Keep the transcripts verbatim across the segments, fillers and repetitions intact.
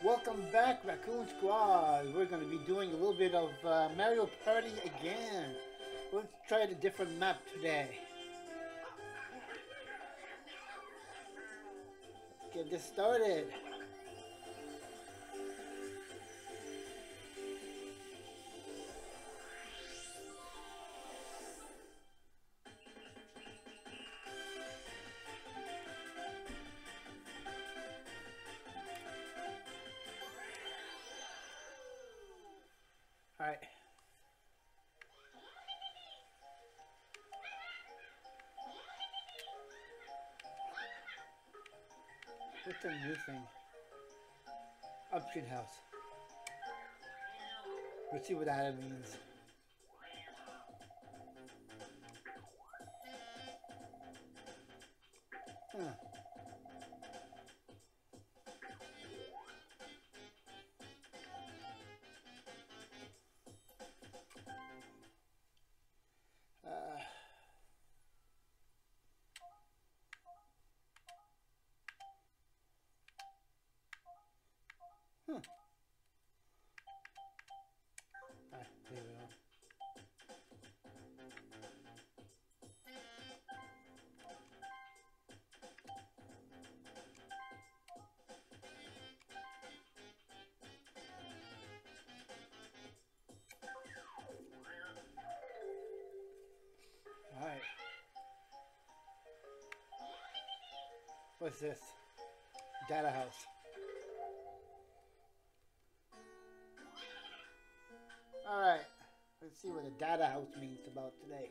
Welcome back, Raccoon Squad. We're going to be doing a little bit of uh, Mario Party again. Let's try a different map today. Let's get this started. Alright. What's the new thing? Upstream house. Let's see what that means. Huh. Huh. Alright, leave it on. Alright. What's this? Data house. Alright, let's see what the data house means about today.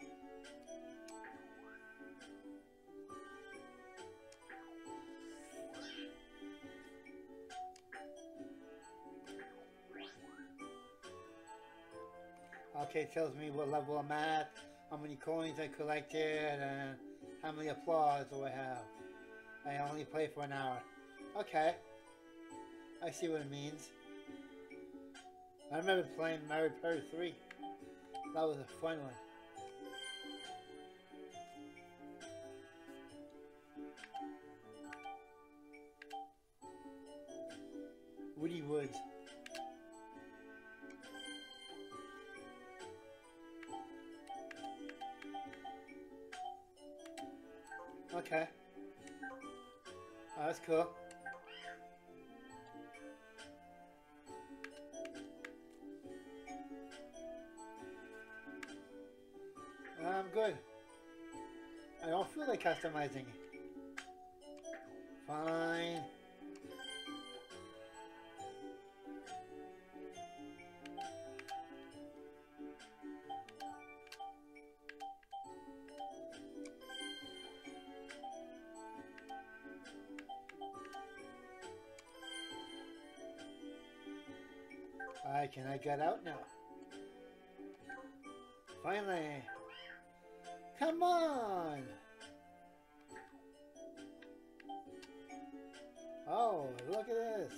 Okay, it tells me what level I'm at, how many coins I collected, and how many applause do I have. I only play for an hour. Okay, I see what it means. I remember playing Mario Party three. That was a fun one. Woody Woods. Okay. Oh, that's cool. I'm good. I don't feel like customizing. Fine. Alright, can I get out now? Finally. Come on! Oh, look at this!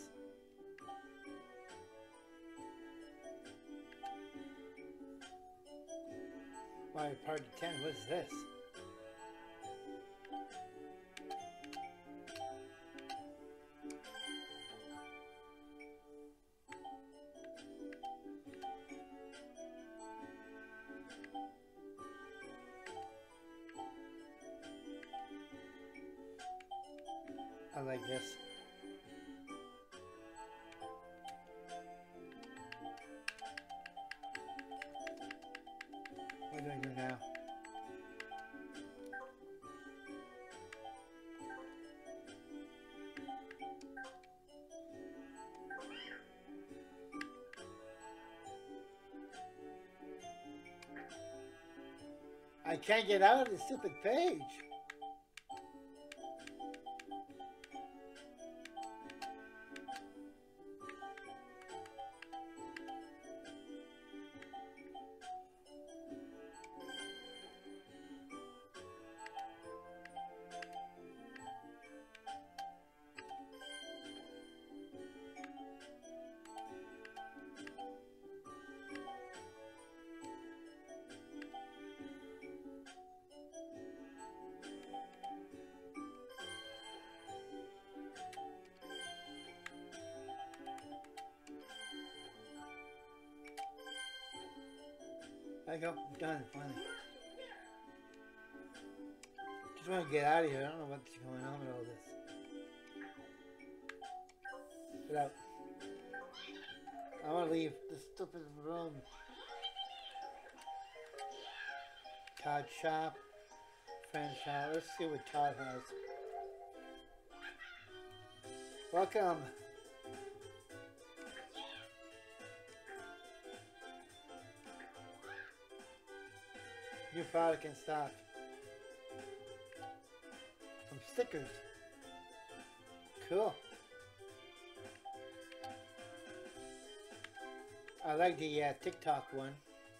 Mario Party ten, what's this? I like this. What do I do now? I can't get out of this stupid page. There you go. I'm done, finally. Just want to get out of here. I don't know what's going on with all this. Get out. I want to leave this stupid room. Todd shop. Friend shop. Let's see what Todd has. Welcome. New product in stock. Some stickers. Cool. I like the uh, TikTok one.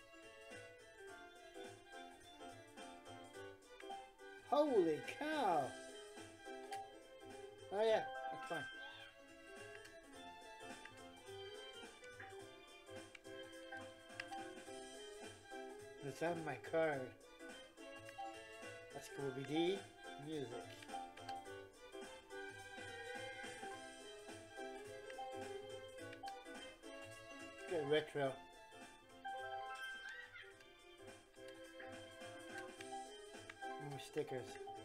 Holy cow! Oh yeah, that's fine. It's on my card. Scooby-Doo music. Good retro. More stickers.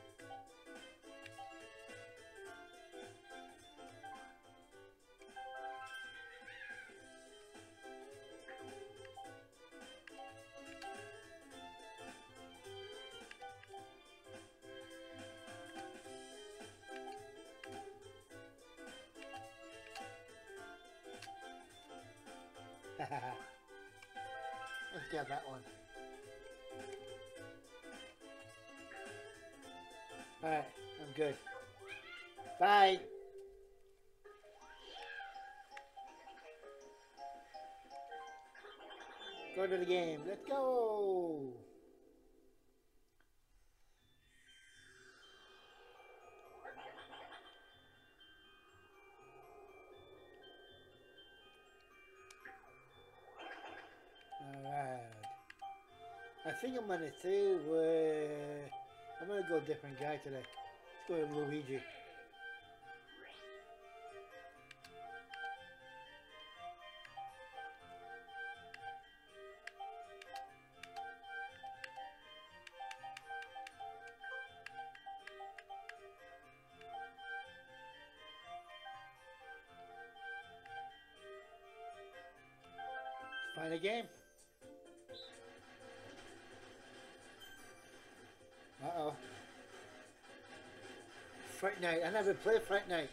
Let's get that one. Alright, I'm good. Bye! Go to the game. Let's go! Alright. I think I'm gonna say uh, I'm gonna go different guy today. Let's go to Luigi. Find a game. Uh-oh. Fright Night. I never played Fright Night.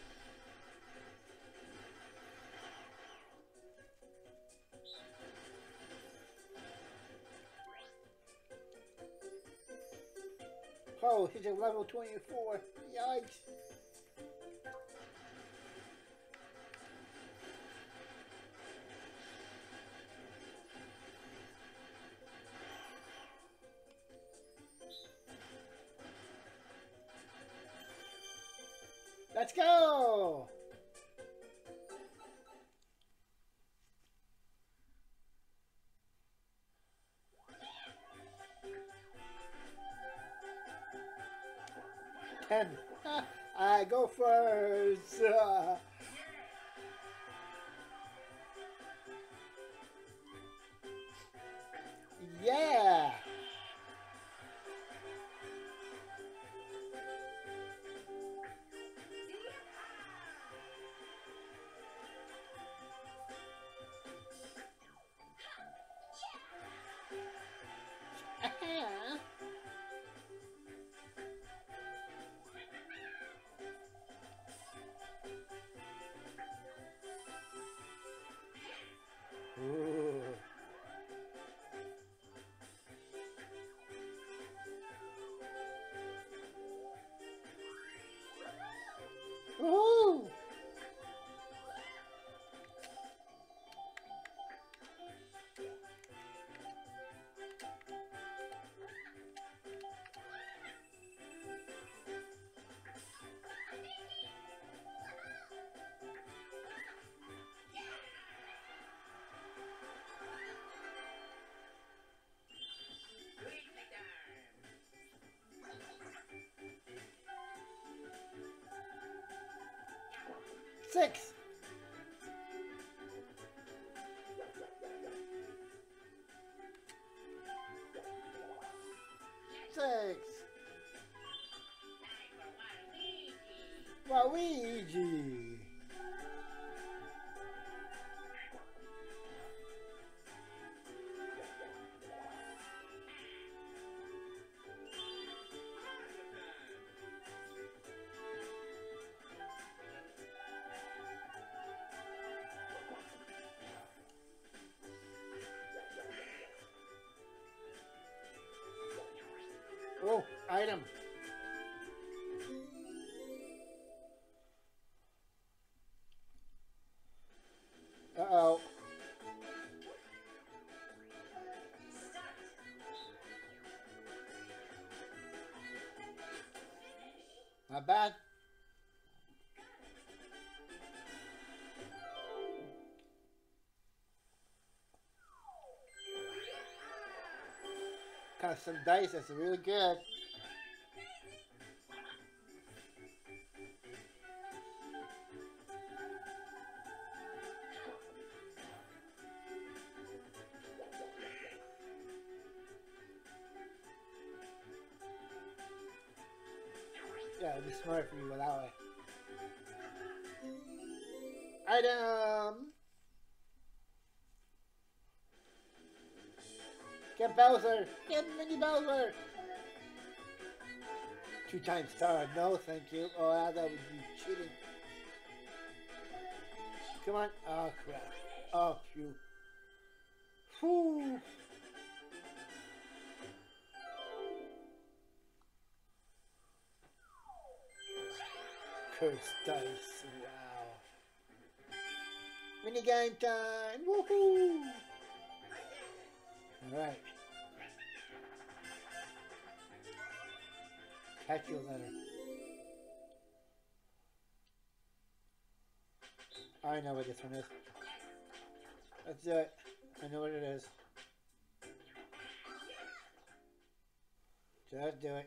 Oh, he's at level twenty-four. Yikes. Let's go! Ten. I go first. Yeah. Woohoo! Six. Luigi. Oh, item. Uh-oh. Not bad. Custom dice, that's really good. Yeah, it'd be smart for me go that way. Item! Get Bowser! Get Mini Bowser! Two times star. No, thank you. Oh, that would be cheating. Come on. Oh, crap. Oh, phew. Whew. Cursed dice. Wow. Minigame time. Woohoo! Alright. Catch your letter. I know what this one is. Let's do it. I know what it is. Just do it.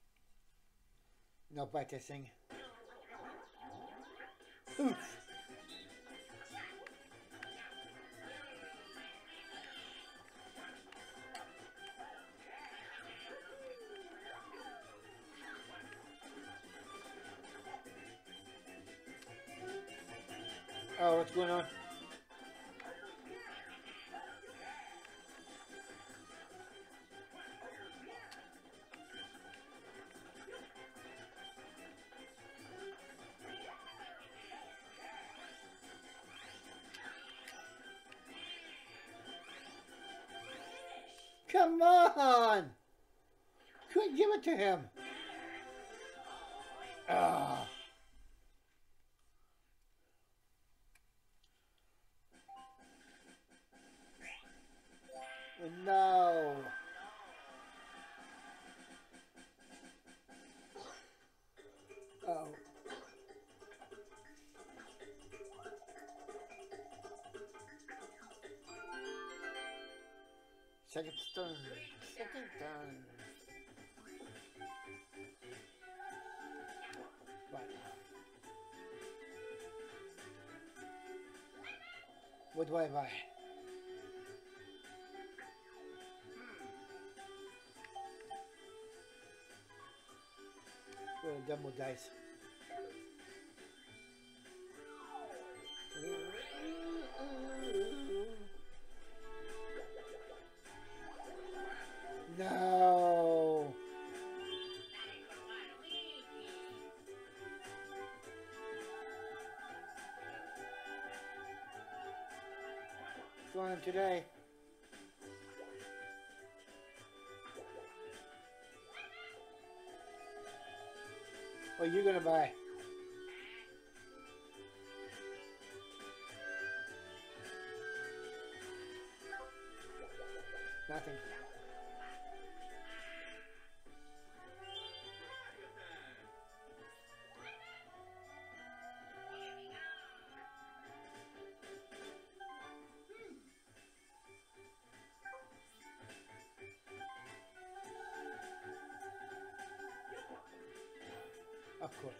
No practicing. Oof. Oh, what's going on? Come on! Couldn't give it to him. Ah. No. Oh. Second turn. Second turn. Right. What do I buy? Roll double dice. No. What's going on today? What are you gonna buy? Nothing. Of course.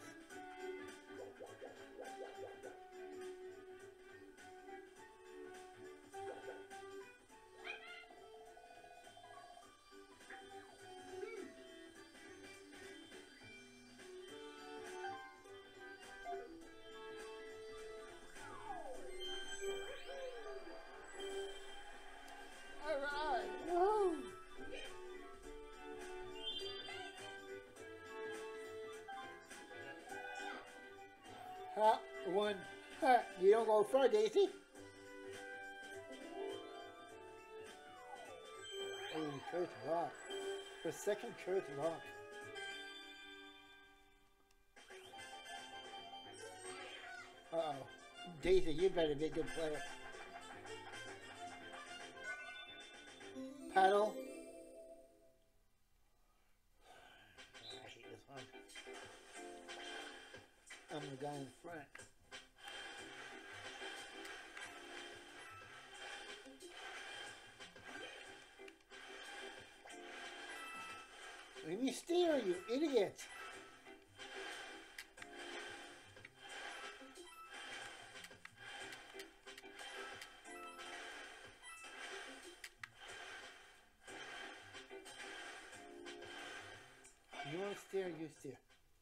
One. Huh, you don't go far, Daisy. Oh, curse lock. For second curse lock. Uh-oh. Daisy, you better be a good player. Paddle. I hate this one. I'm the guy in front. Let me steer, you idiot! You want to steer, you steer.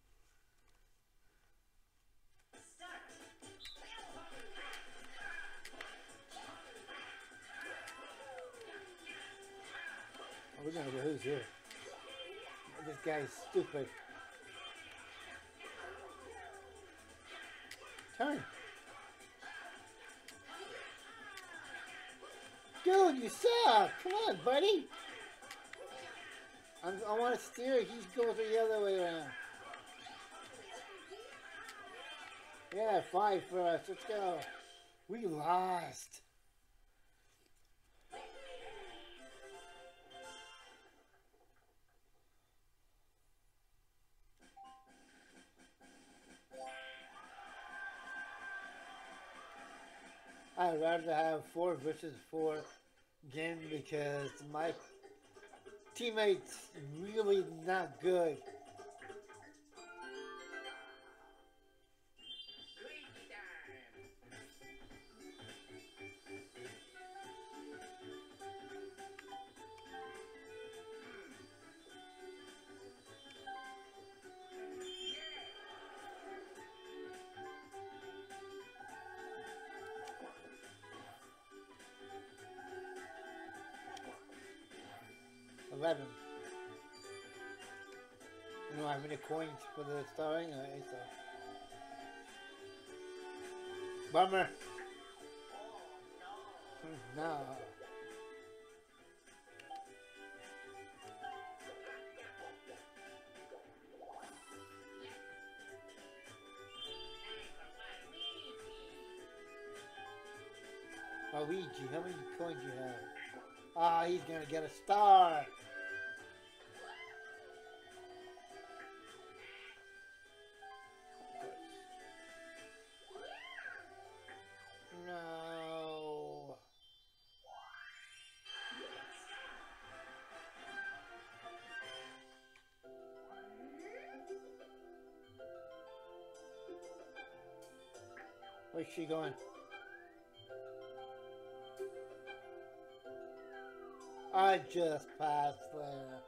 Oh, we're gonna go who's here. This guy's stupid. Turn. Dude, you suck! Come on, buddy! I'm, I want to steer. He goes the other way around. Yeah, five for us. Let's go. We lost. I'd rather have four versus four game because my teammates really not good. Eleven. You don't have any coins for the starring? Alright, so. Bummer. No. Luigi, how many coins you have? Ah, he's gonna get a star. No. Where's she going? I just passed there.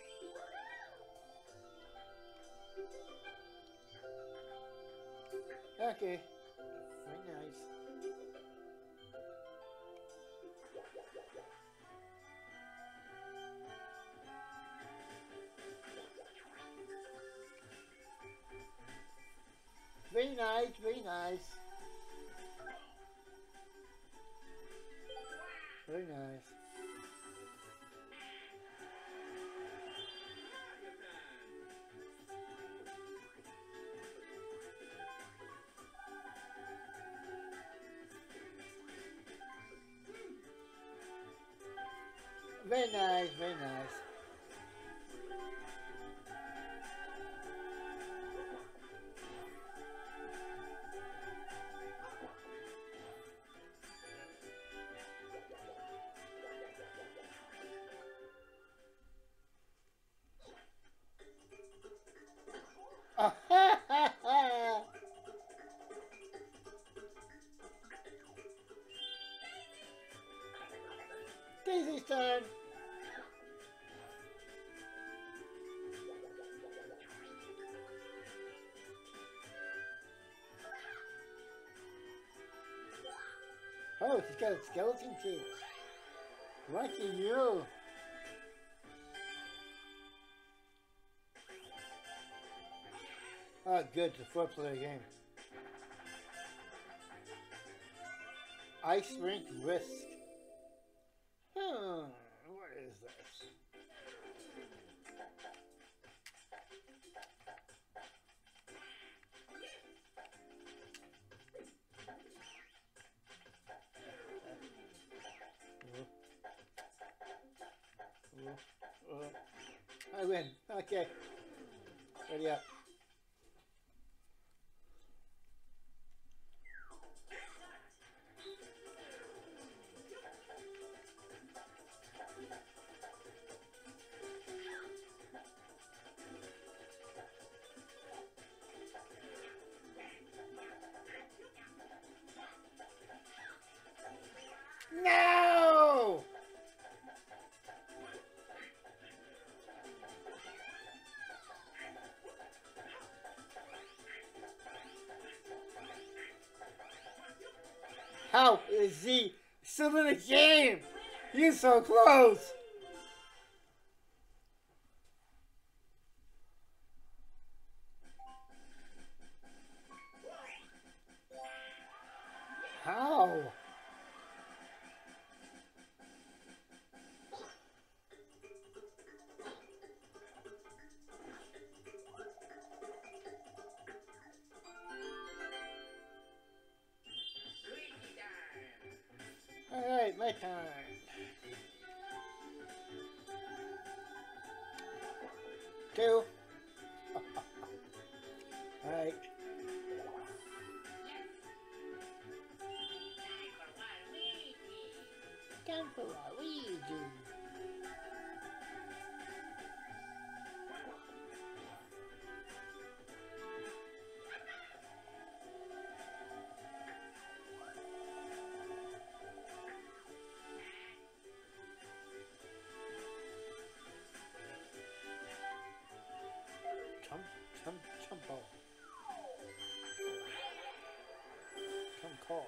Okay. Very nice. Very nice, very nice. Very nice. Very nice, very nice. Daisy's turn. Oh, she's got a skeleton too. Lucky you. Oh, good. It's a four-player game. Ice rink risk. Hmm, what is this? I win. Okay. Ready up. No! How is he still in the game? He's so close. How? Alright, my turn. Two. Alright. Time for Luigi. Chump, chump, chumpo. Chump call.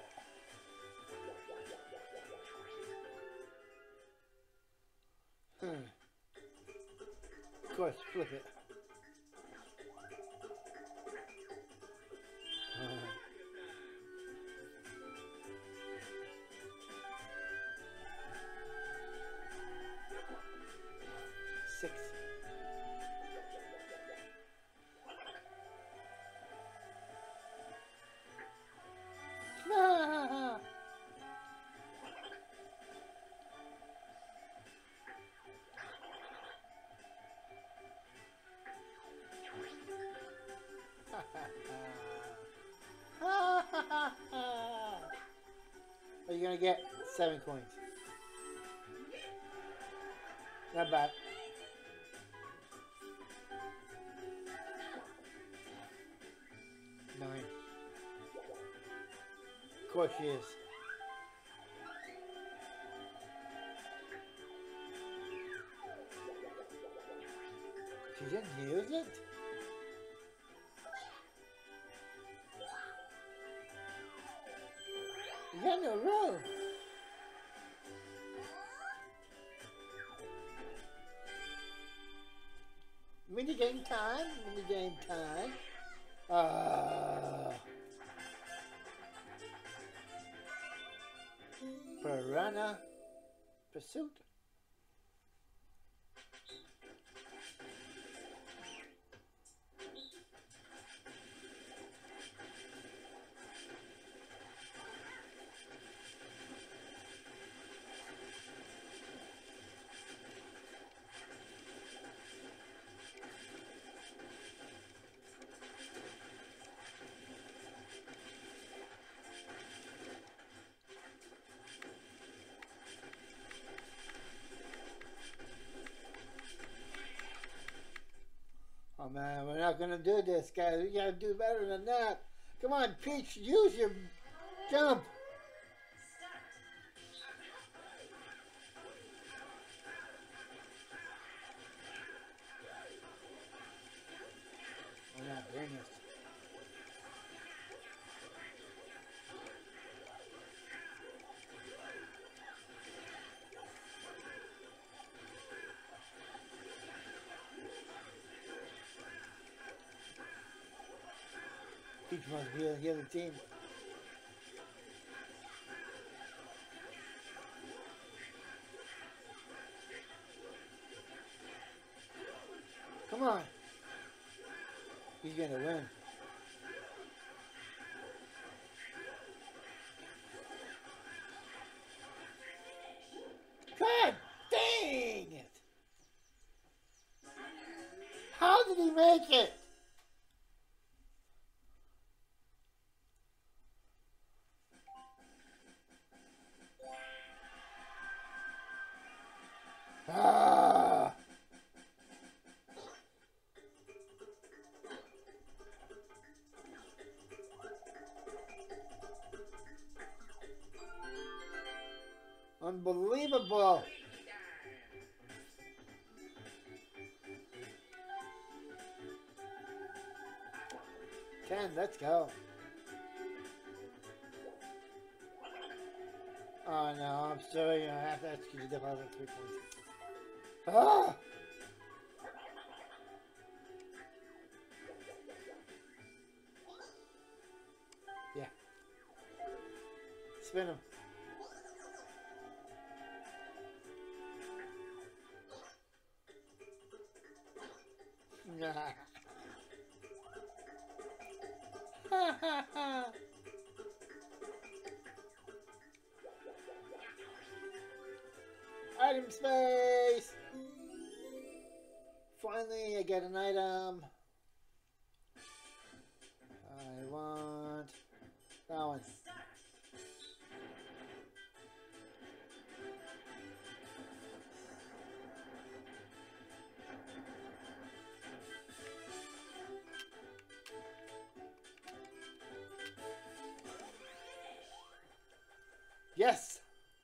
Hmm. Of course, flip it. Uh, six. Ah! Are you gonna get seven coins? Not bad. Nine. Of course she is. She didn't use it? Is that no room? Minigame time, minigame time. Uh, Piranha Pursuit. Oh man, we're not gonna do this, guys. We gotta do better than that. Come on, Peach, use your jump. We're not doing this. Peach must be the other team. on. He's gonna win. God dang it! How did he make it? Ah! Unbelievable! Ten, let's go. Oh no, I'm sorry, I have to execute the deposit three points. Ah! Yeah. Spin him. Nah. Ha ha ha. Item space! Finally, I get an item. I want that one. Yes!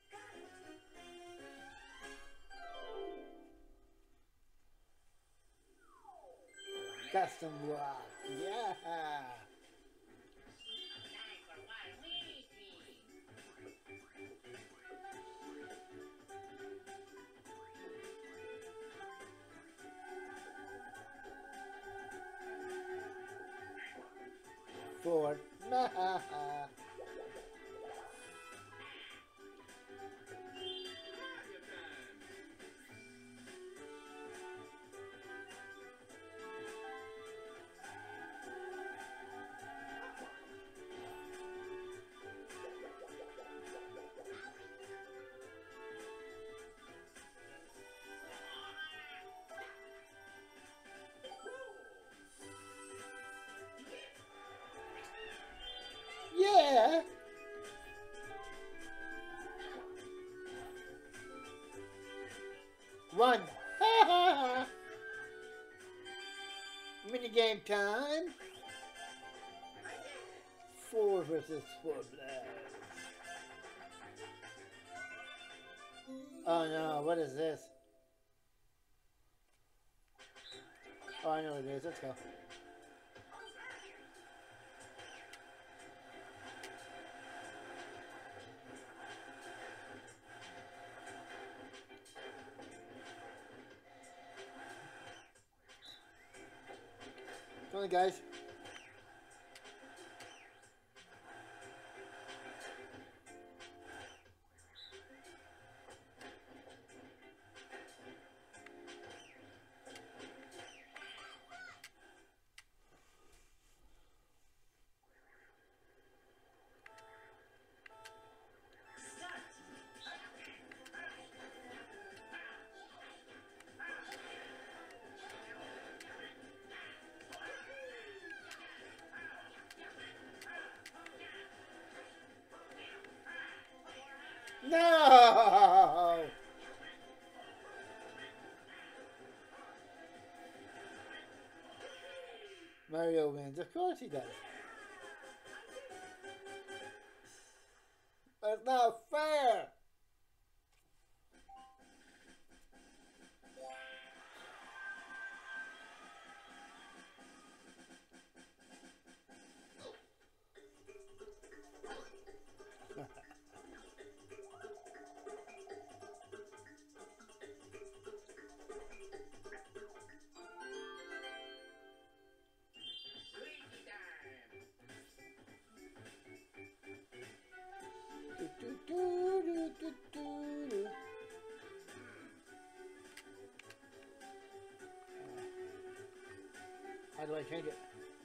Custom block. Yeah! Four. Yeah! One. Minigame time. Four versus four bloods. Oh no, what is this? Oh, I know what it is. Let's go. Come on, guys. No! Mario wins. Of course he does. That's not fair! Do, do, do, how to change it.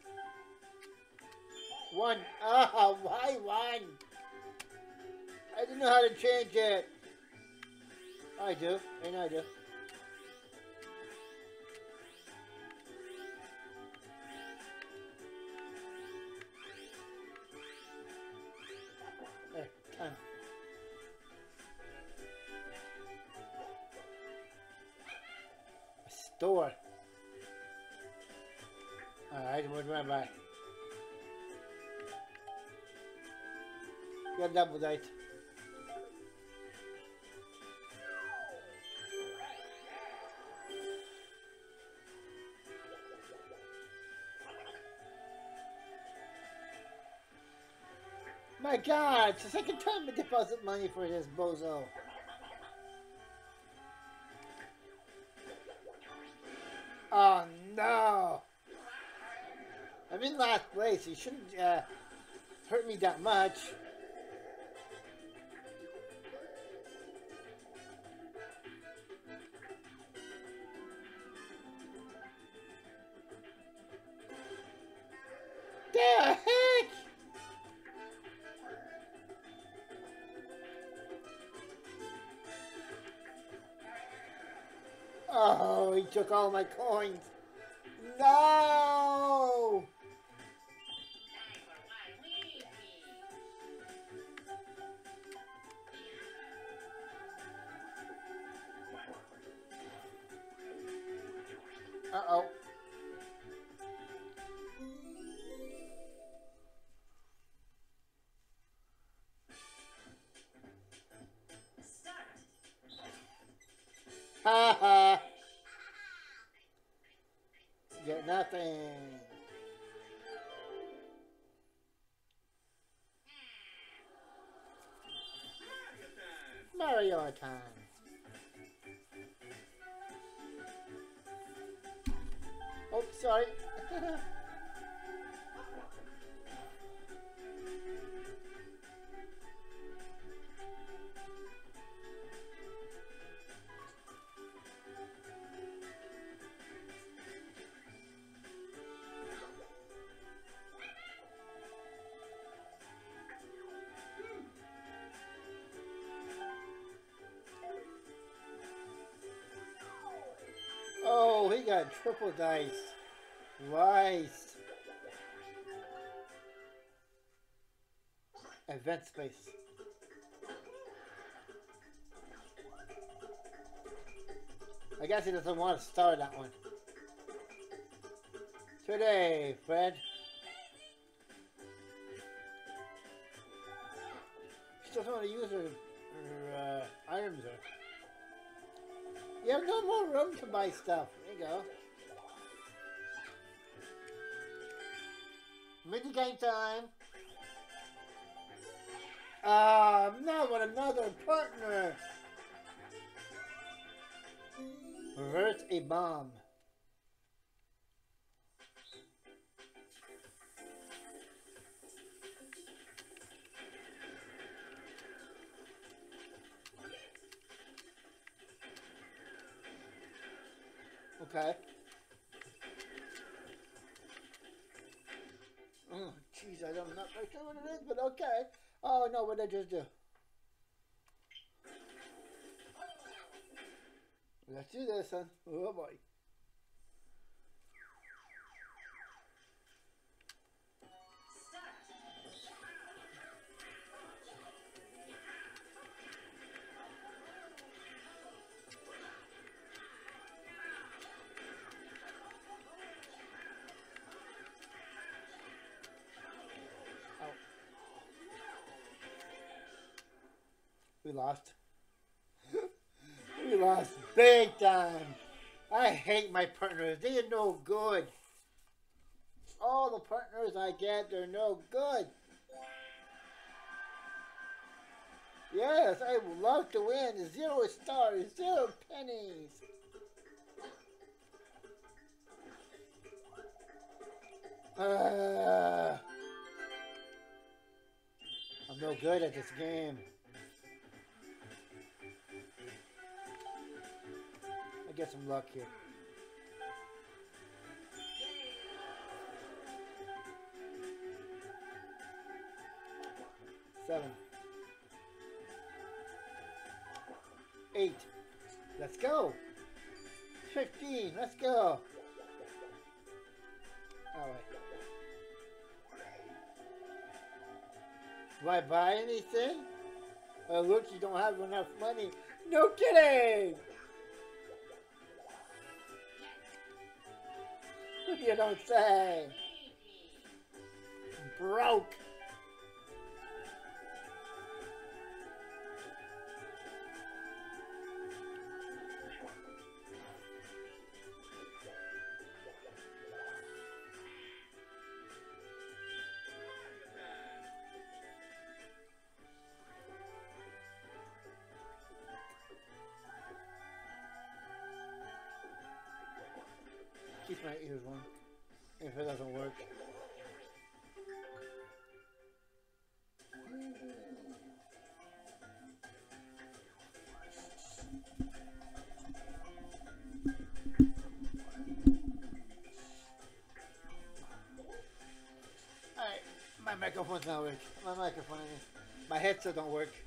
One. Oh, why one? I didn't know how to change it. I do. I know I do. There, time. A store. Alright, what do I buy? Got double dice. My God, it's the second time I deposit money for this bozo. Oh no! I'm in last place. You shouldn't uh, hurt me that much. The heck? Oh, he took all my coins. No! Uh-oh. Ha ha! Get nothing. Mario time. Oh, sorry. Oh, he got triple dice. Nice. Event space. I guess he doesn't want to start that one. Today, Fred. She doesn't want to use her, her uh, items there. You have no more room to buy stuff. There you go. Mini game time. Ah, uh, not with another partner. Reverse a bomb. Okay. Oh, jeez, I don't, I'm not very sure what it is, but okay. Oh, no, what did I just do? Let's do this, son. Oh, boy. We lost. We lost big time. I hate my partners. They are no good. All the partners I get, they're no good. Yes, I would love to win. Zero stars, zero pennies. Uh, I'm no good at this game. Get some luck here. Seven. Eight. Let's go. Fifteen. Let's go. Alright. Do I buy anything? Oh, look, you don't have enough money. No kidding! You don't say. Broke. Keep my ears on if it doesn't work. Alright, my microphone's not working. My microphone, my headset don't work.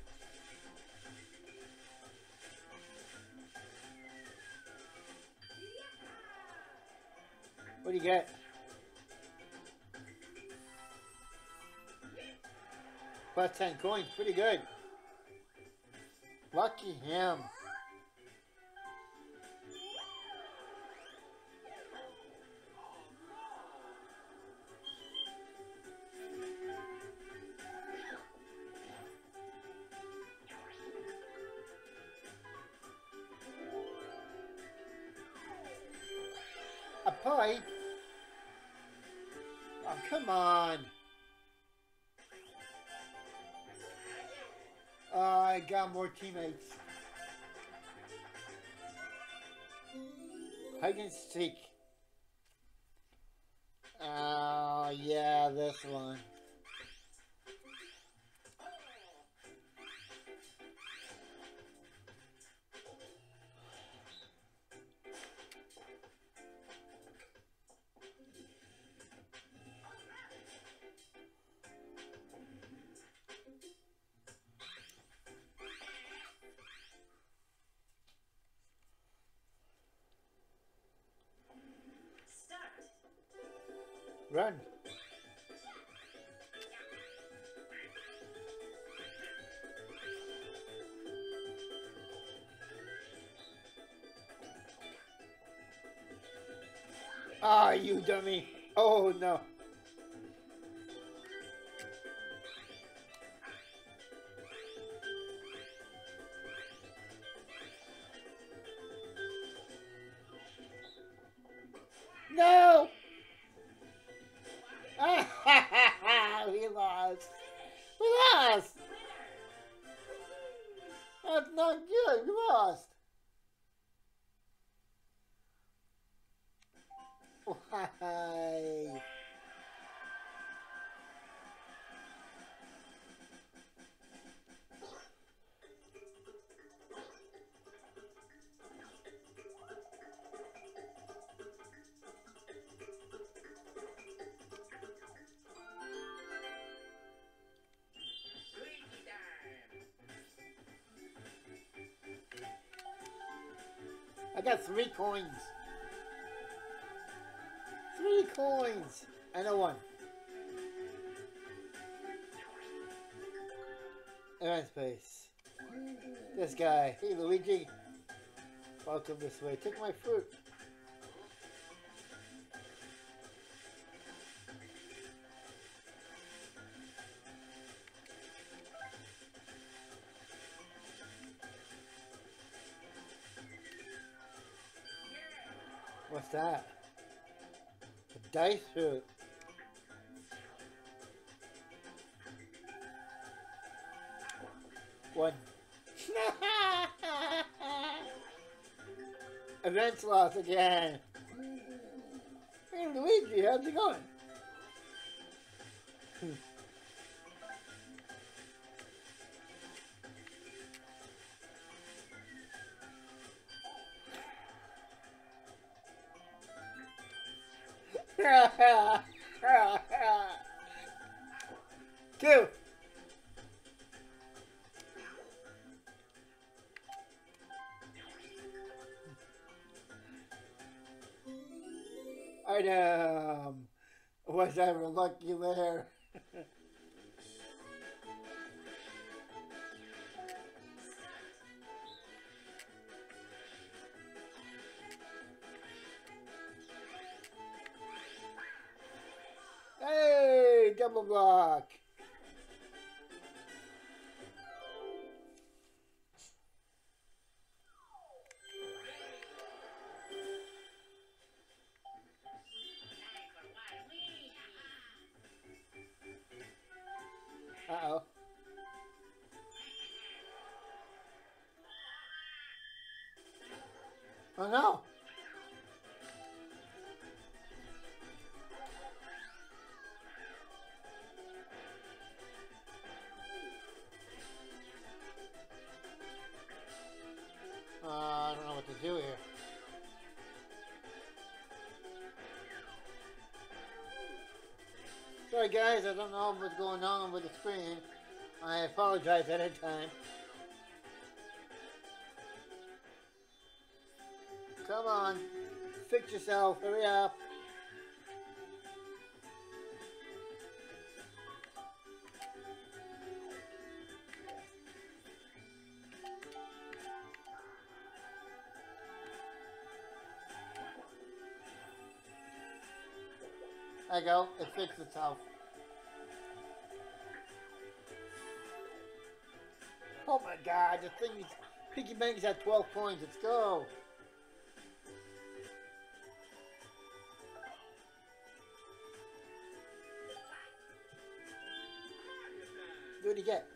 What do you get? Plus ten coins, pretty good. Lucky him. A pipe? Oh, come on. Oh, I got more teammates. Hide and seek. Oh, yeah, this one. Run. Ah, you dummy. Oh, no. No! We lost. We lost. That's not good. We lost. Why? I got three coins. Three coins. And a one. Air space. This guy. Hey, Luigi. Welcome this way. Take my fruit. What's that? A dice fruit. One. Event loss again. Hey Luigi, how's it going? Two. Item! Was I ever lucky there? Hey! Double block! Uh-oh. Oh no! Uh, I don't know what to do here. Sorry guys, I don't know what's going on with the screen. I apologize ahead of time. Come on, fix yourself, hurry up. There you go, it fixed itself. Oh my god, the thing is, Piggy Bank is at twelve coins, let's go. What do you get?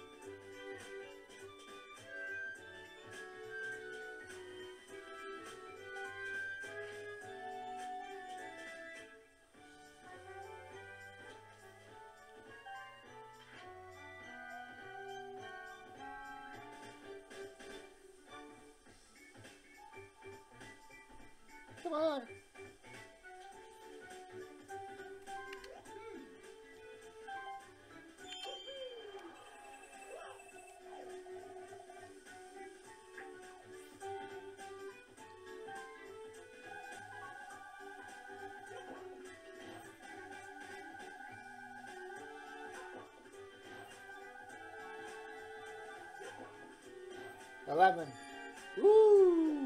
Come on. Eleven. Woo!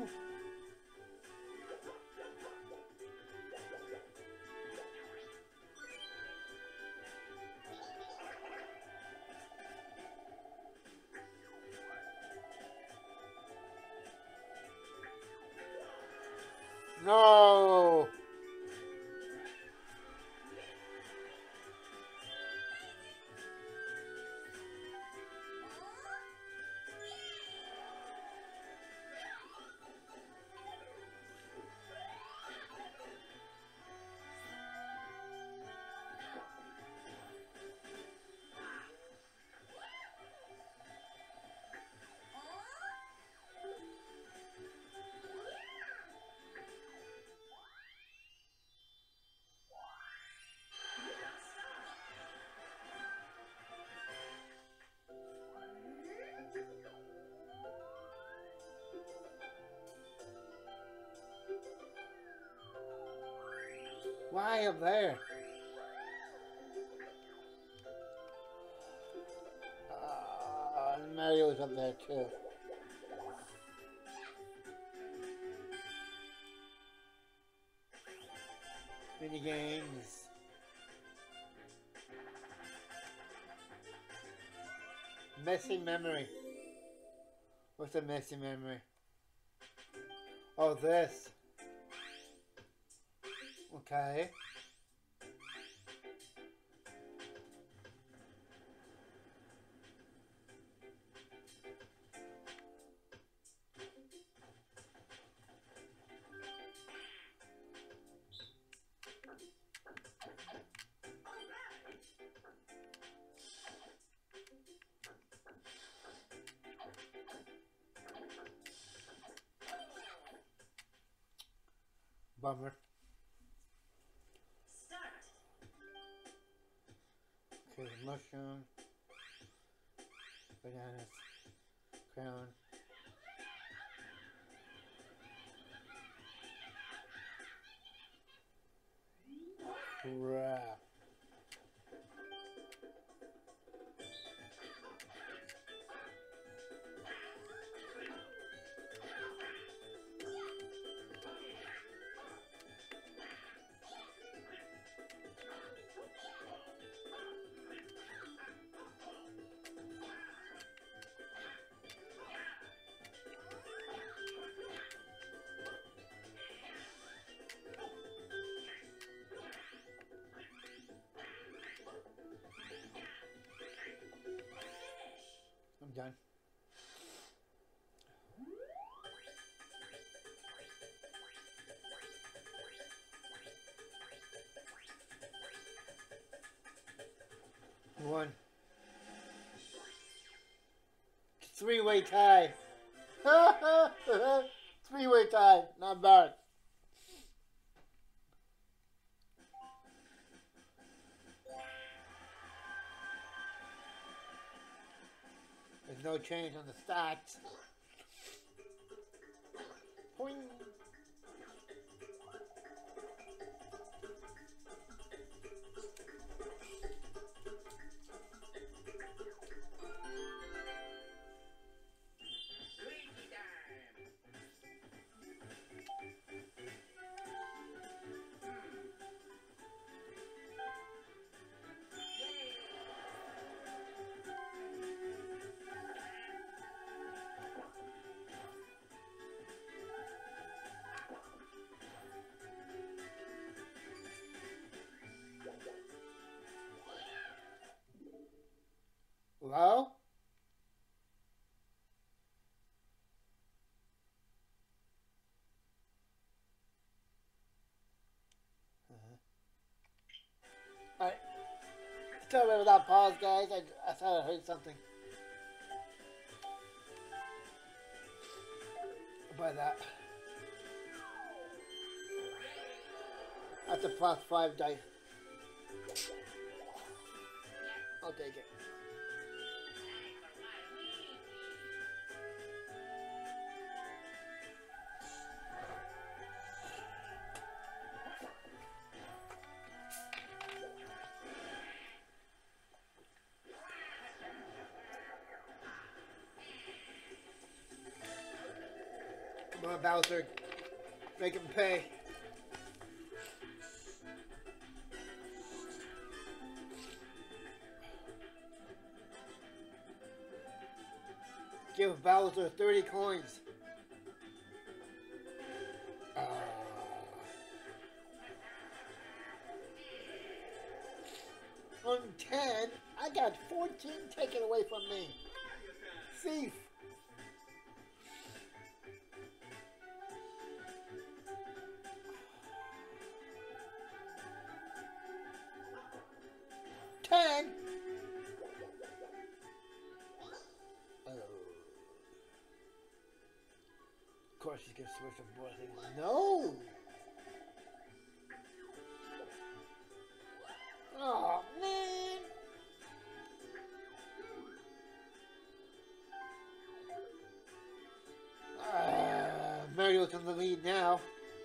No! Why up there? Uh, Mario's up there too. Mini games. Messy memory. What's a messy memory? Oh, this. Okay. Bummer. Okay, mushroom, bananas, crown. crap. I'm done. One. Three-way tie. Three-way tie. Not bad. There's no change on the stats. Boing. Hello? Uh-huh. Alright. Sorry without pause, guys. I, I thought I heard something. By that. That's a plus five dice. I'll take it. Come on, Bowser. Make him pay. Give Bowser thirty coins. Uh, on ten, I got fourteen taken away from me. Thief. Ten. Oh. Of course she's gonna switch from both things. No. Oh man. Uh, Mario's in the lead now.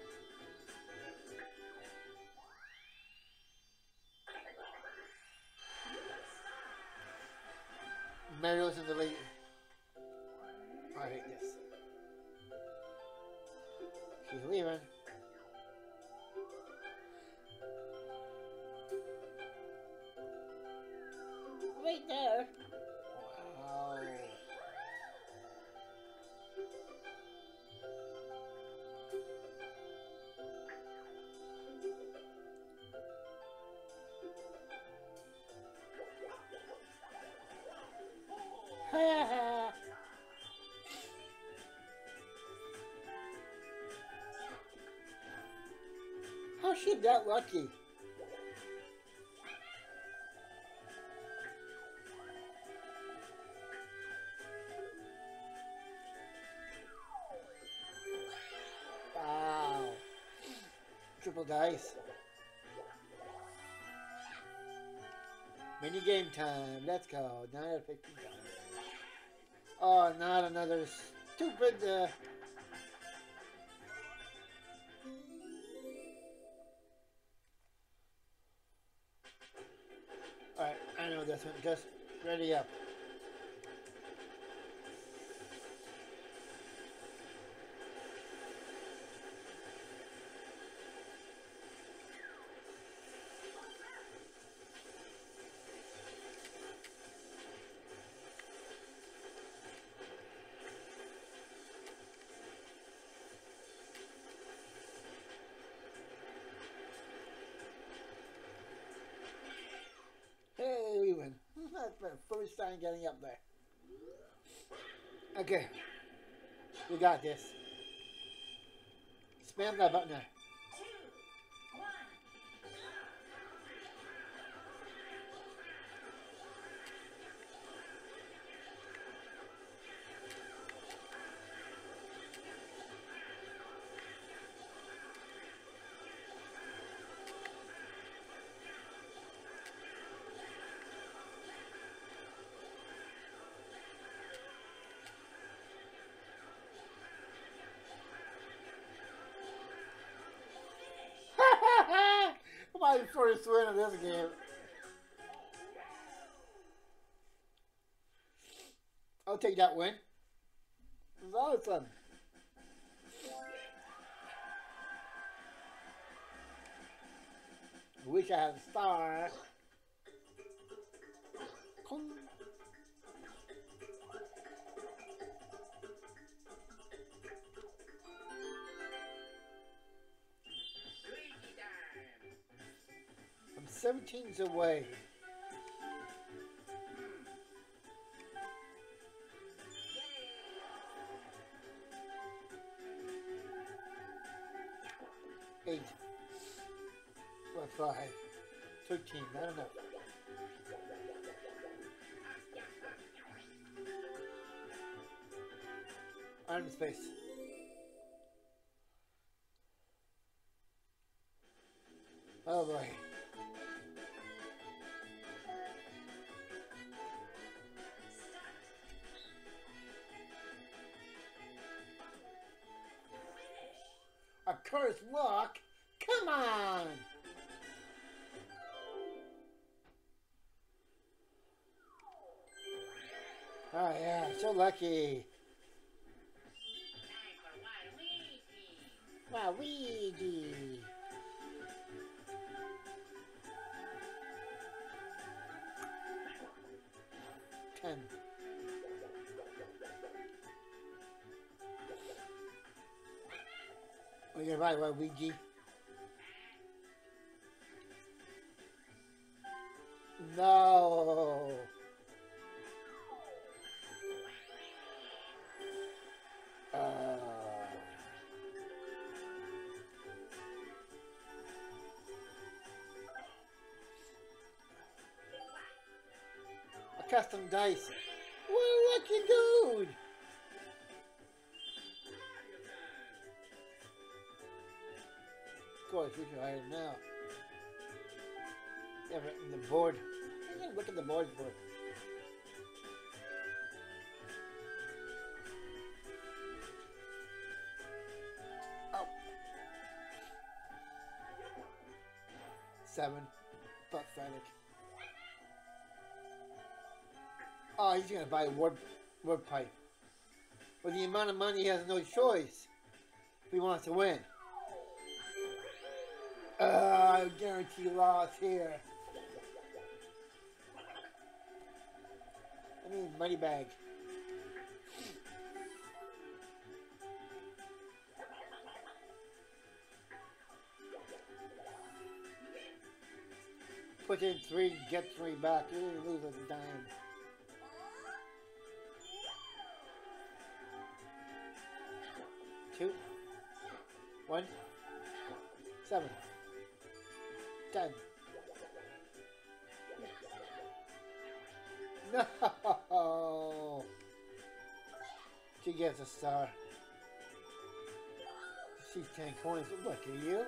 Mario's in the lead. Alright, yes. She's leaving. Right there. Wow. How's she that lucky? Wow. Triple dice. Mini game time. Let's go. nine out of fifteen. Oh, not another stupid. Uh... Just, just ready up. Hey, we win. That's my first time getting up there. Okay. We got this. Spam that button there. My first win of this game. I'll take that win. It was awesome. I wish I had a star. I'm seventeens away. Eight. What, five? Thirteen, I don't know. Iron space. Oh boy. A cursed walk? Come on! Oh yeah, so lucky. Waluigi. Ten. Oh, you're right, Waluigi. No. Uh. A custom dice. What a lucky dude. Of course, we should hire him now. Yeah, but in the board. I'm gonna look at the board for it. Oh. Seven. Pathetic. Oh, he's gonna buy a wood, wood pipe. With the amount of money, he has no choice if he wants to win. Uh, I guarantee loss here. I mean, money bag. Put in three, get three back. You didn't lose a dime. Two, one, seven, ten. No! She gets a star. She's ten coins. Look at you.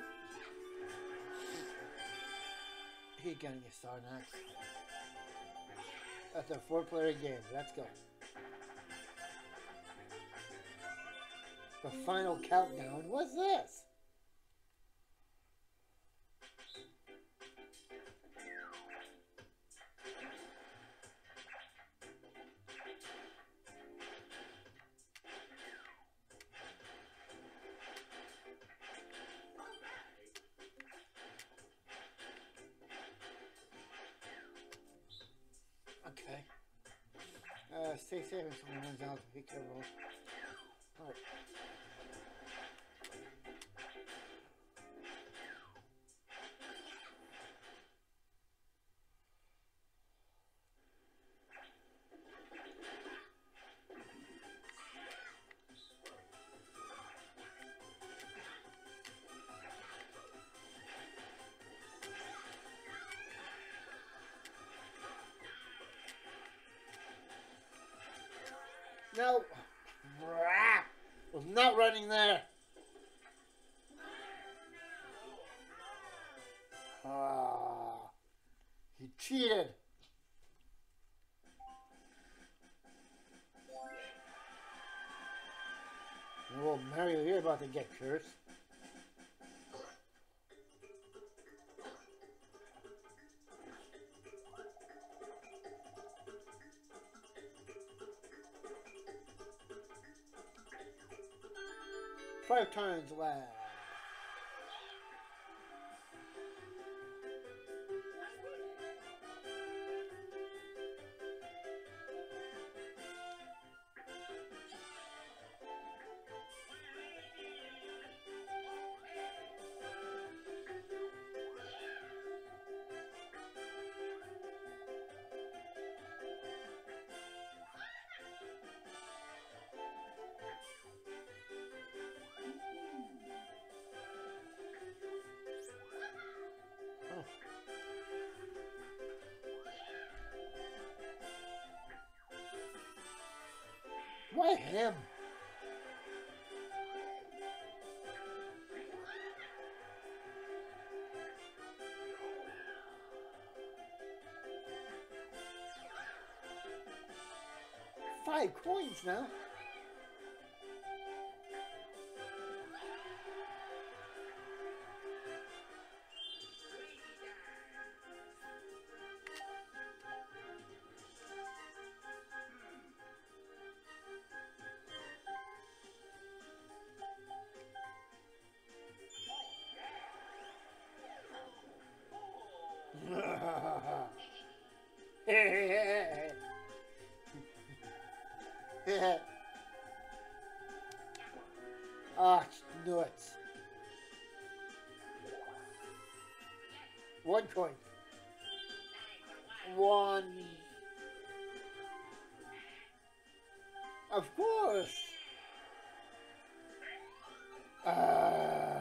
He's getting a star next. That's a four-player game. Let's go. The final countdown. What's this? Okay. Uh, stay safe if someone runs out. Be careful. Alright. No! Was not running there! Ah, he cheated! Oh, Mario, you're about to get cursed. Five times left. Why him? Five coins now. Ah, nuts. One coin. One. Of course. Ah.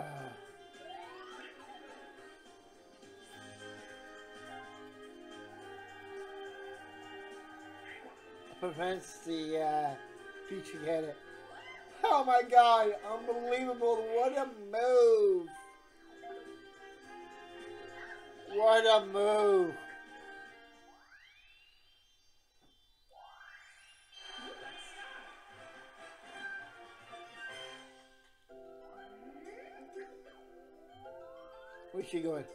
Prevents the uh, Peach to get it. Oh my god, unbelievable. What a move. What a move. Where's she going?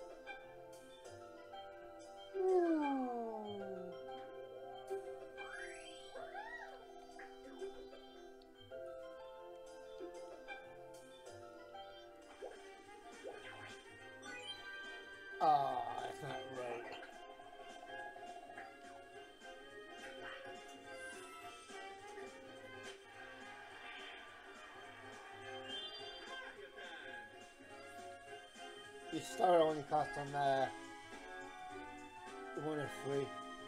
Oh, that's not right. The star only cost them uh, one or three.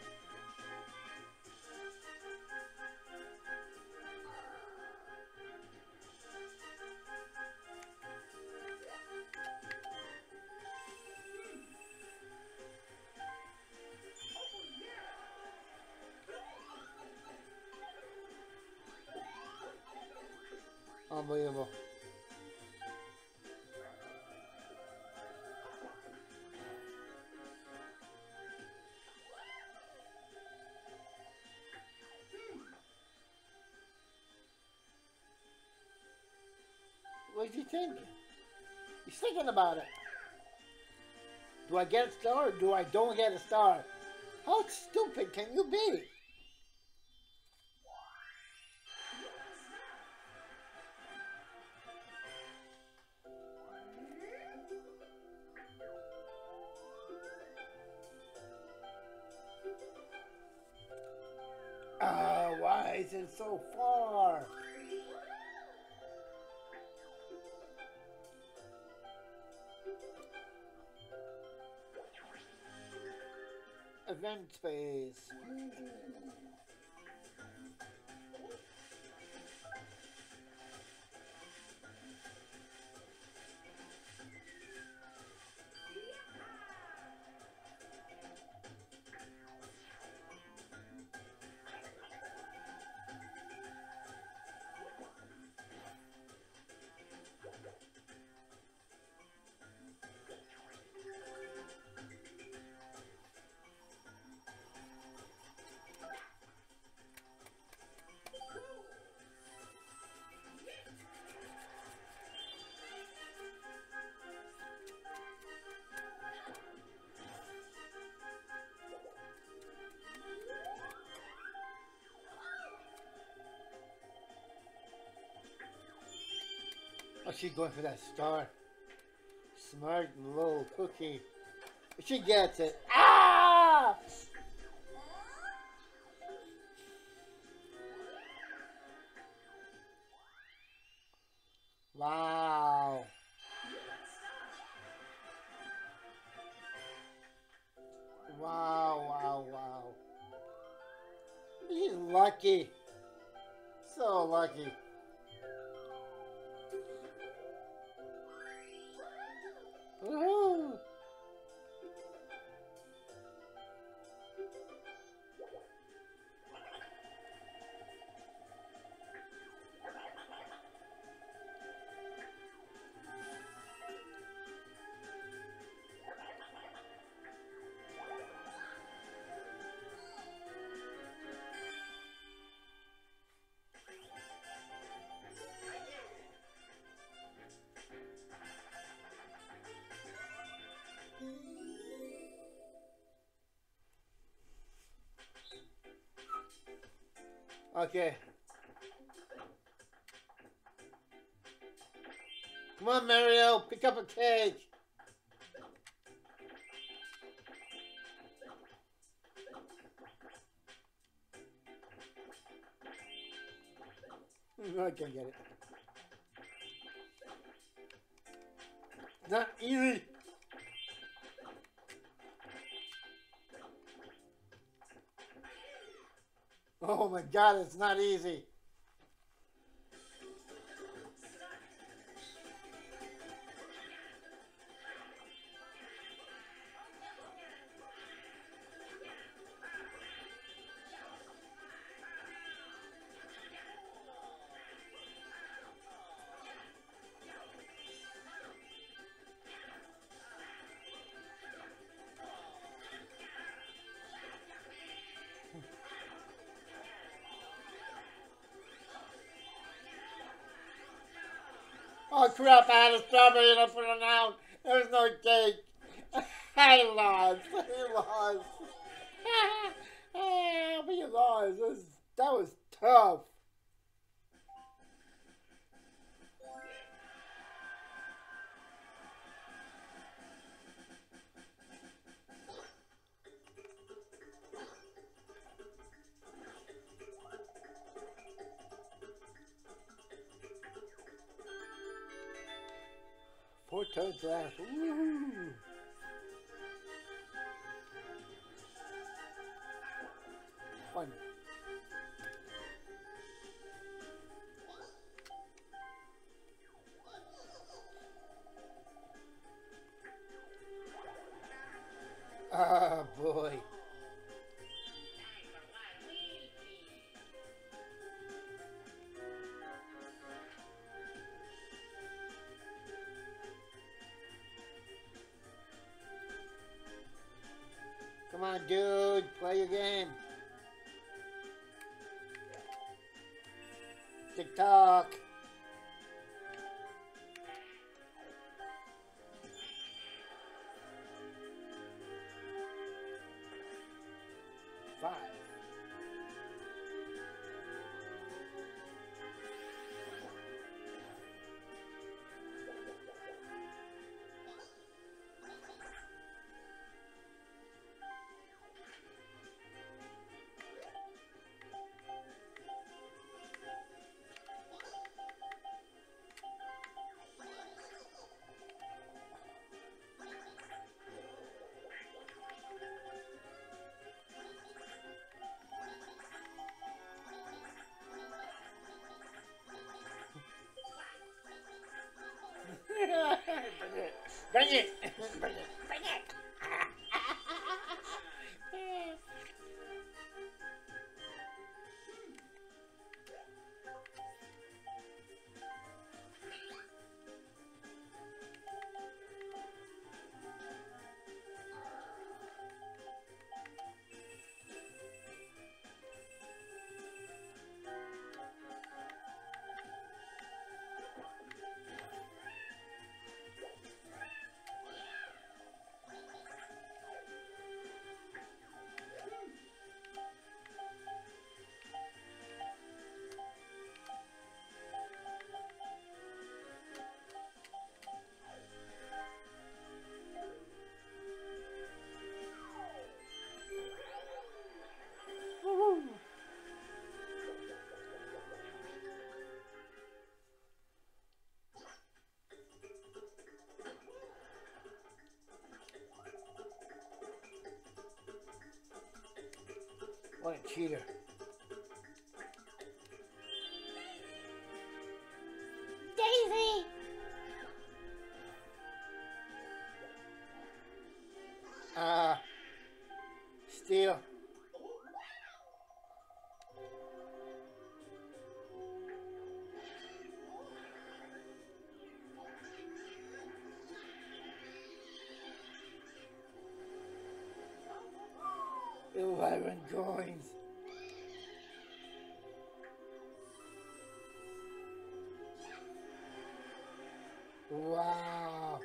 Unbelievable. What do you think? He's thinking about it. Do I get a star or do I don't get a star? How stupid can you be? is it so far? Event space. Oh, she's going for that star. Smart little cookie. She gets it. Ah! Wow. Wow, wow, wow. He's lucky. So lucky. Woohoo! Okay. Come on, Mario, pick up a cake. I can't get it. Not easy. Oh my God, it's not easy. Oh crap, I had a strawberry and I put it out. There was no cake. I lost. I lost. Ah, we lost. That was, that was tough. Four toads left. Woo! Fun. Ah, boy. Come on, dude. Play your game. TikTok. Five. Bring it! Bring it! Bring it! What a cheater. Daisy! Uh, Steel. Eleven coins. Wow.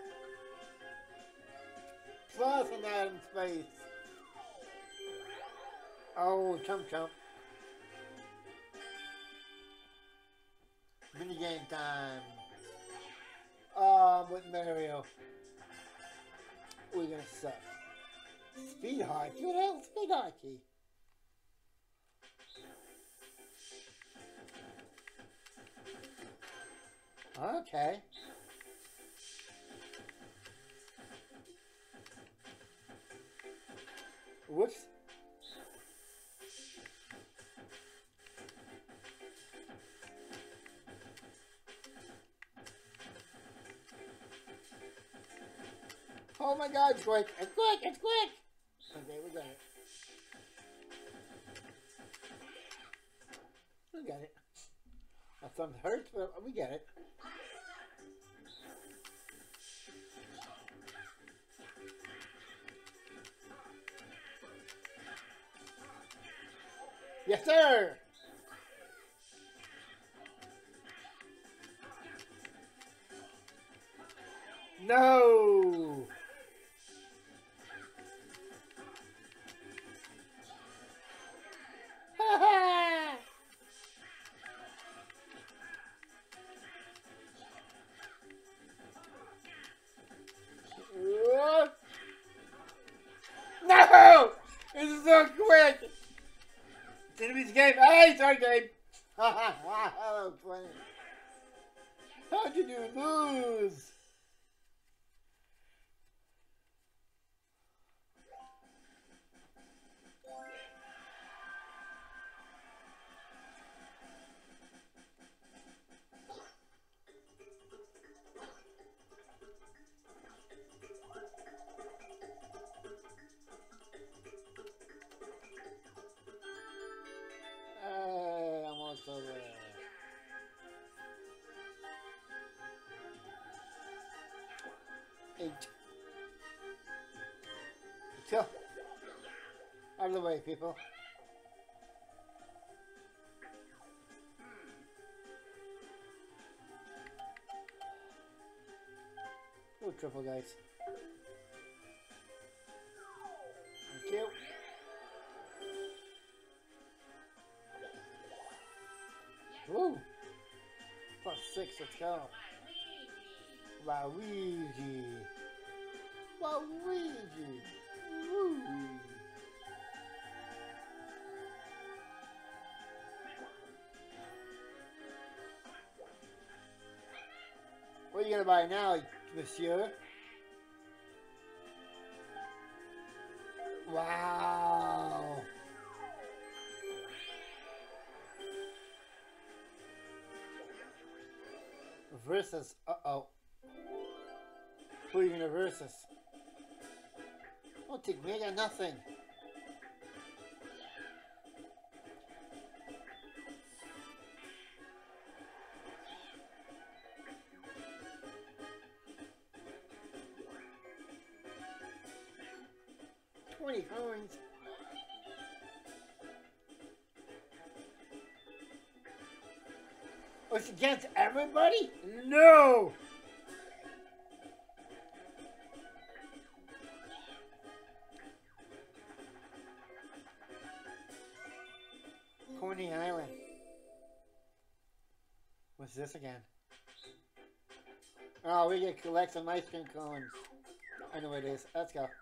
Plus an atom space. Oh, chump chump. Minigame time. Oh, with Mario. We're gonna suck. Speed hockey? What the hell is speed hockey? Okay. Whoops. Oh my god, it's quick! It's quick! It's quick! Okay, we got it. We got it. My thumb hurts, but we get it. Yes, sir! No! Ha ha! No! This is so quick! It's enemy's game. Hey, it's our game! Ha ha! Wow, funny. How did you lose? Hey, almost over. Eight. Two. Out of the way, people. Oh, triple, guys. Thank you. Woo! Plus six, let's go. Waluigi. Waluigi. Woo! What are you gonna buy now, monsieur? Wow! Versus, uh-oh. Who even versus? Don't take me, I got nothing. Twenty coins. Oh, it's against everybody? No! Coney Island. What's this again? Oh, we get to collect some ice cream cones. I know what it is. Let's go.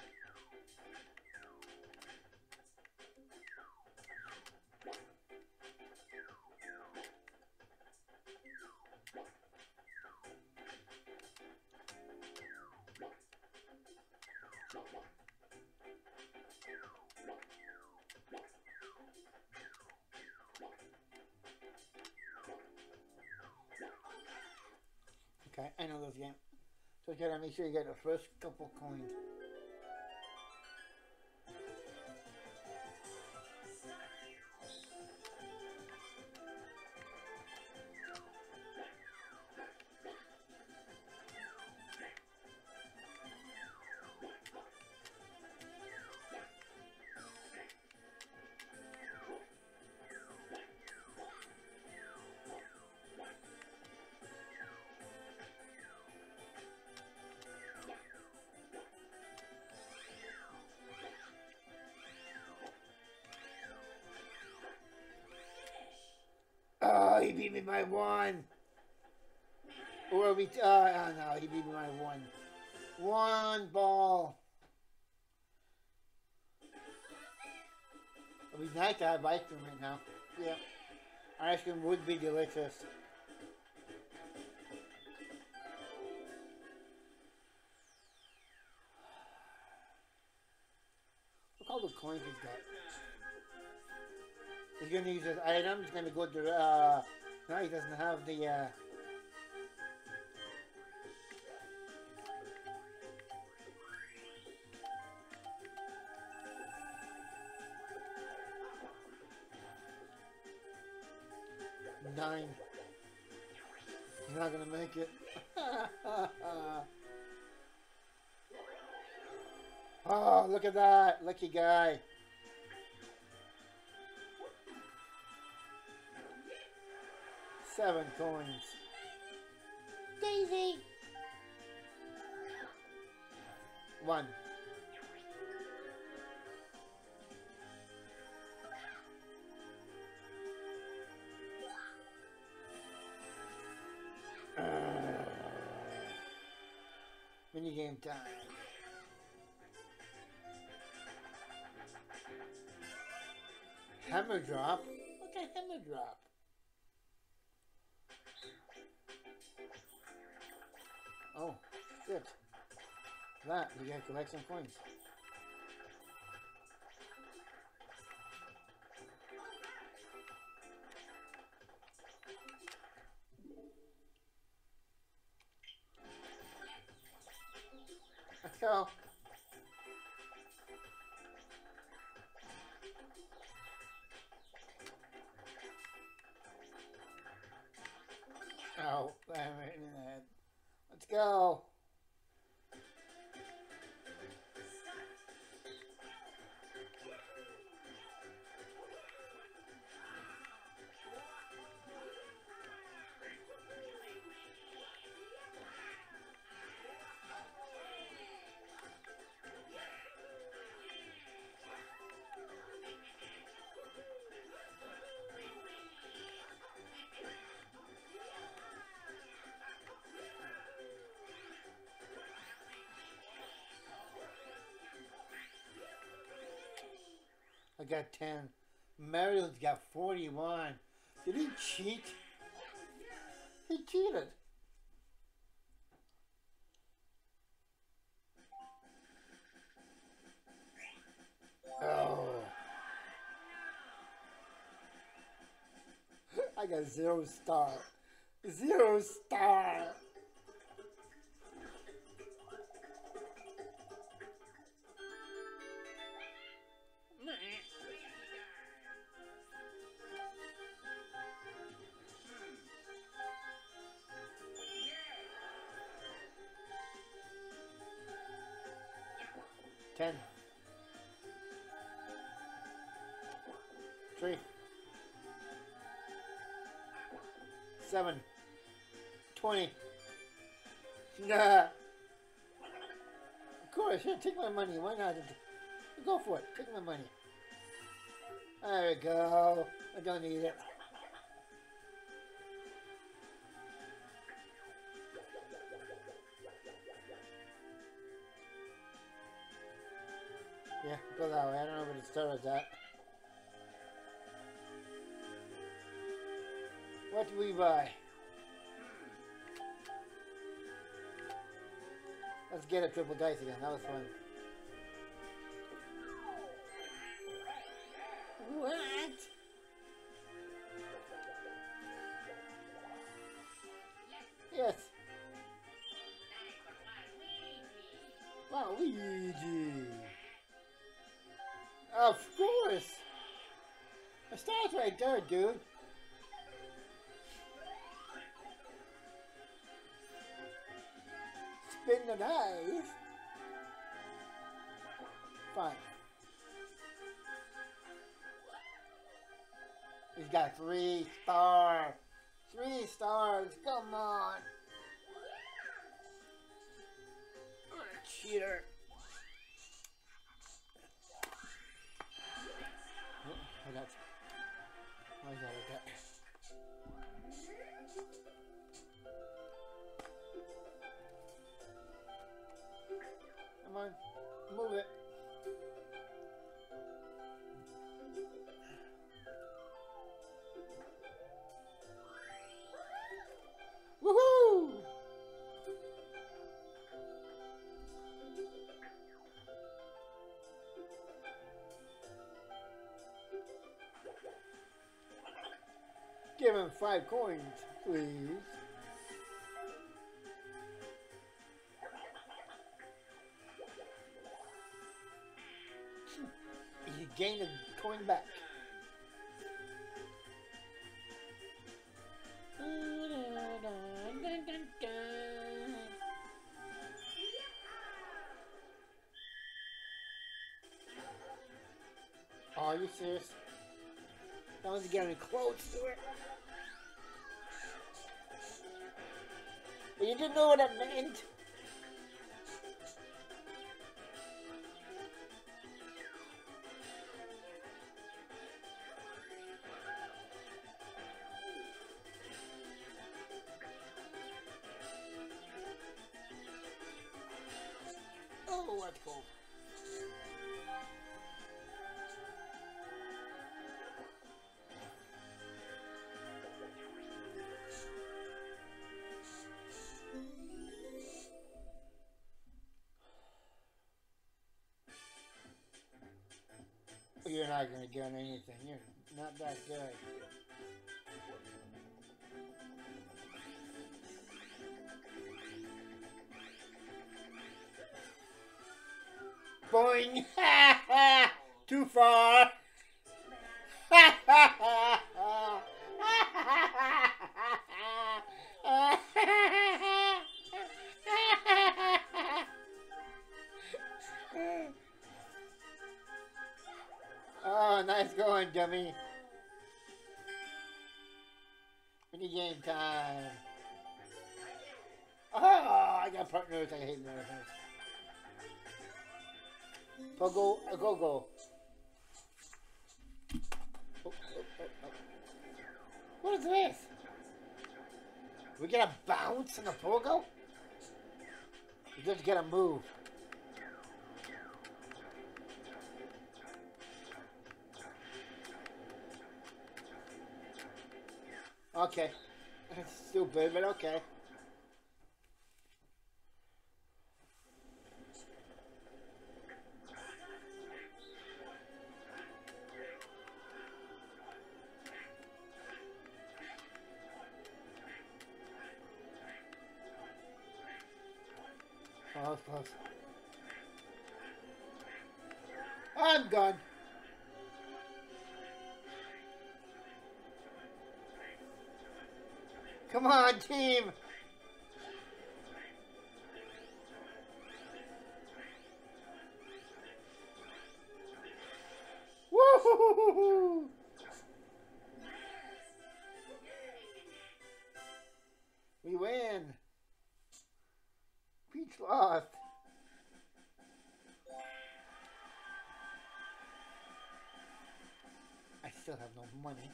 Okay, I know those games. So you gotta make sure you get the first couple coins. Oh, he beat me by one. Or we, uh, oh no, he beat me by one. One ball. It would be nice to have ice cream right now. Yeah. Ice cream would be delicious. Look all the coins he's got. He's going to use his item. He's going to go to, uh, no, he doesn't have the, uh, nine. He's not going to make it. Oh, look at that. Lucky guy. Seven coins. Daisy. One. Uh, mini game time. Hammer drop? What's a hammer drop? Oh, shit. That, we gotta collect some coins. Let's go. Oh, wait a minute. Let's go. I got ten. Mario's got forty-one. Did he cheat? He cheated. Oh. I got zero star. Zero star. Ten. Three. Seven. Twenty. Nah. Of course, yeah, take my money. Why not? Go for it. Take my money. There we go. I don't need it. Yeah, go that way. I don't know where the store is at. What do we buy? Let's get a triple dice again. That was fun. What? Yes. Waluigi. Of course. The star's right there, dude. Spin the dice. Fine. He's got three stars. Three stars. Come on. Oh, cheater. Oh, I got. I got it. Come on, move it. Woohoo! Give him five coins, please. You gain a coin back. Oh, are you serious? That was getting close to it. But you didn't know what that meant. Oh, that's cool. You're not going to get anything. You're not that good. Boing! Too far! Oh, nice going, dummy. Mini game time. Oh, I got partners. I hate partners. Pogo, a go go. Oh, oh, oh, oh. What is this? We get a bounce in the pogo? We just get a move. Okay. That's stupid, but okay. Oh, that's close. I'm done. Come on, team! still have no money.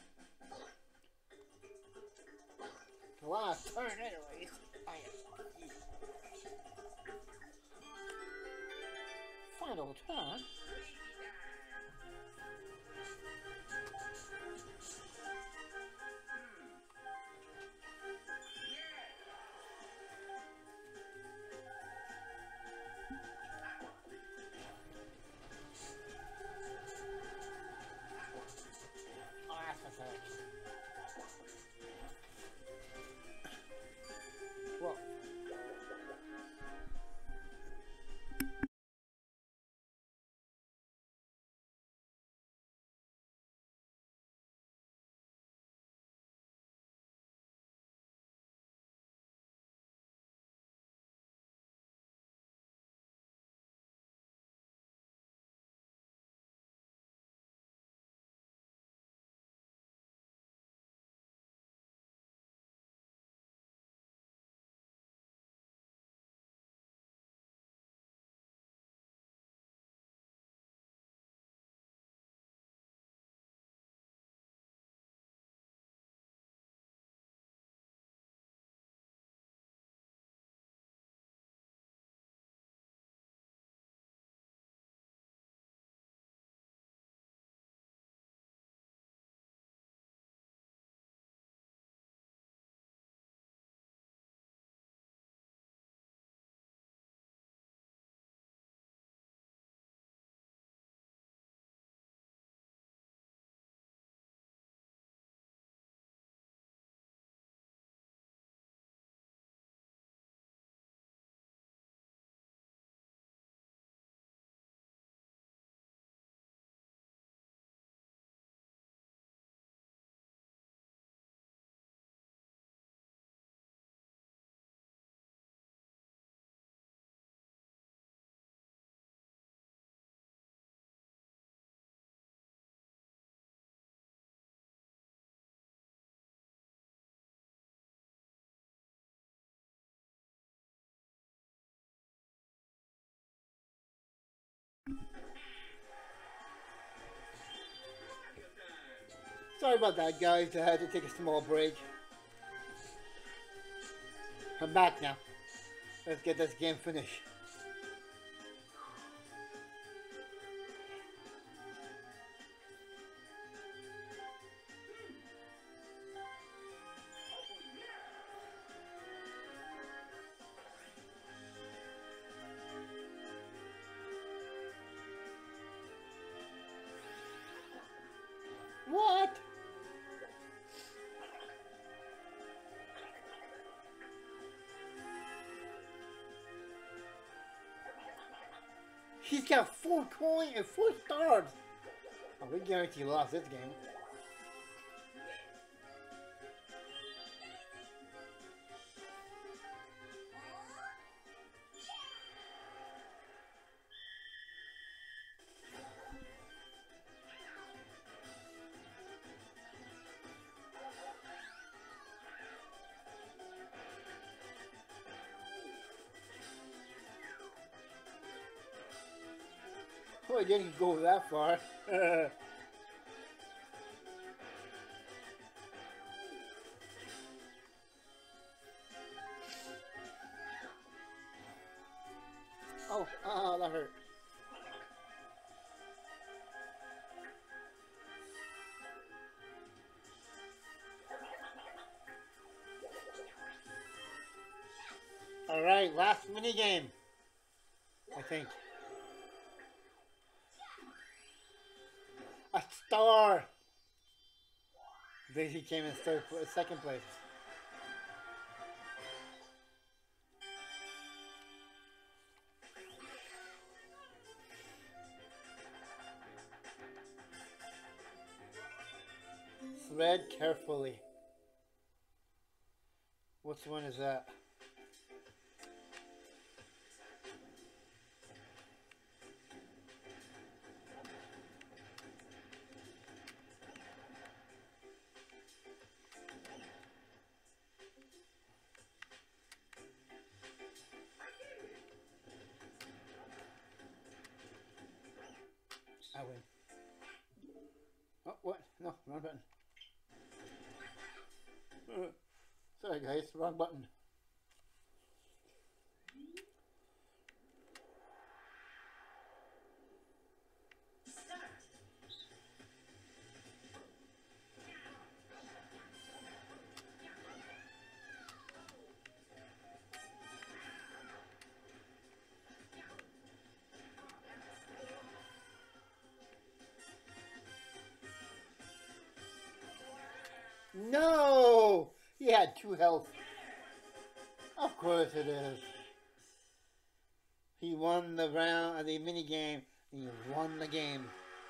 The last turn, anyways. I Final turn. Whoa. Sorry about that, guys. I had to take a small break. I'm back now. Let's get this game finished. What? He's got four coins and four stars. Oh, we guarantee lost this game. Oh, I didn't go that far. Oh, uh, that hurt. All right, last mini game. I think. A star! Daisy came in third, second place. Thread carefully. Which one is that? I win. Oh, what? No, Wrong button. Uh, sorry guys, wrong button. No! He had two health. Of course it is. He won the round of the mini game. He won the game.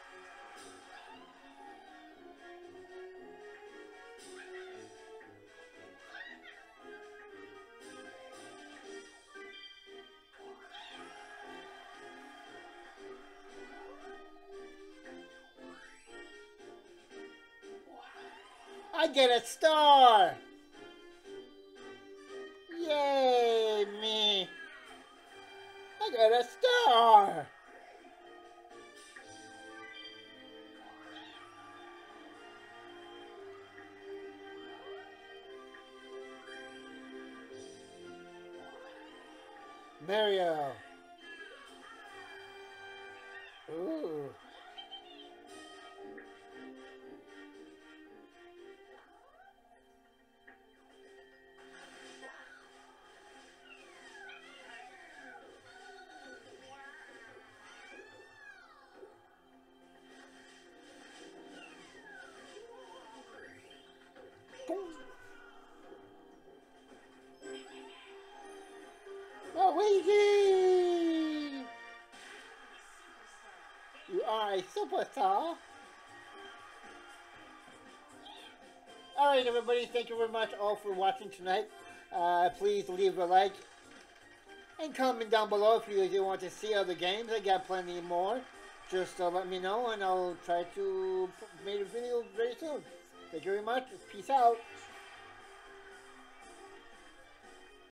I get a star! Yay, me! I got a star! Mario! Ooh. Luigi! You are a superstar. Alright everybody, thank you very much all for watching tonight. Uh, please leave a like and comment down below if you do want to see other games. I got plenty more. Just uh, let me know and I'll try to make a video very soon. Thank you very much. Peace out.